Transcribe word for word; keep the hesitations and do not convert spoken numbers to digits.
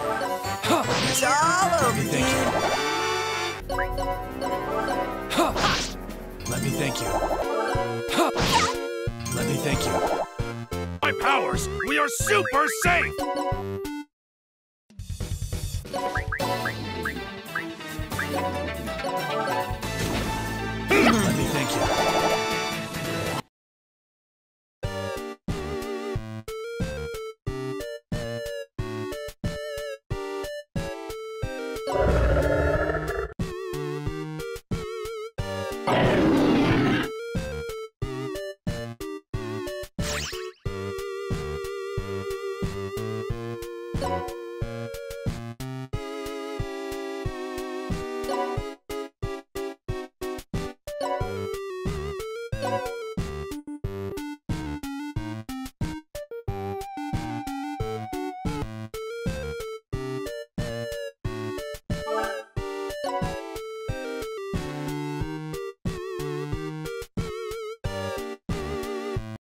It's all over, Thank kid. you. Let me thank you. Let me thank you. My powers! We are super safe! Let me thank you. Thank you.